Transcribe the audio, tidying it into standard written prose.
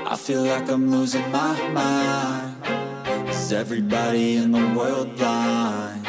I feel like I'm losing my mind. Is everybody in the world blind?